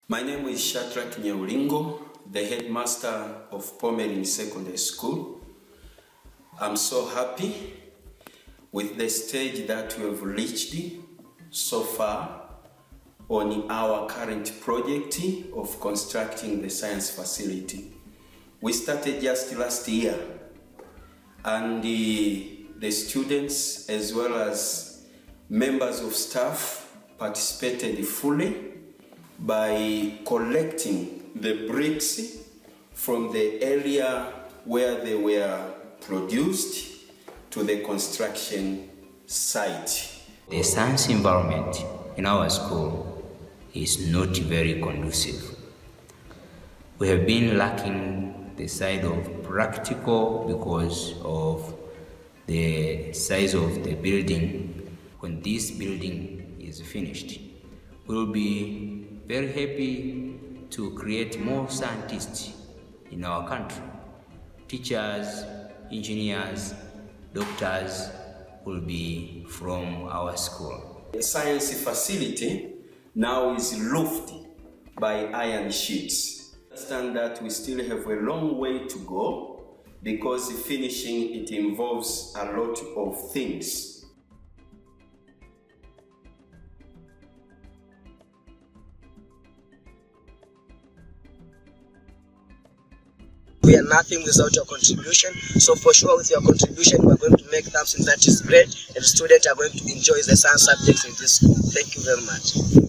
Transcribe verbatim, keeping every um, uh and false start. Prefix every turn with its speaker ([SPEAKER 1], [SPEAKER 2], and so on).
[SPEAKER 1] My name is Shadrach Nyaulingo, the headmaster of Pomerini Secondary School. I'm so happy with the stage that we have reached so far on our current project of constructing the science facility. We started just last year, and the, the students as well as members of staff participated fully by collecting the bricks from the area where they were produced to the construction site.
[SPEAKER 2] The science environment in our school is not very conducive. We have been lacking the side of practical because of the size of the building. When this building is finished, we will be very happy to create more scientists in our country. Teachers, engineers, doctors will be from our school.
[SPEAKER 1] The science facility now is roofed by iron sheets. Understand that we still have a long way to go because finishing it involves a lot of things.
[SPEAKER 3] We are nothing without your contribution. So for sure, with your contribution, we are going to make something that is great, and students are going to enjoy the science subjects in this school. Thank you very much.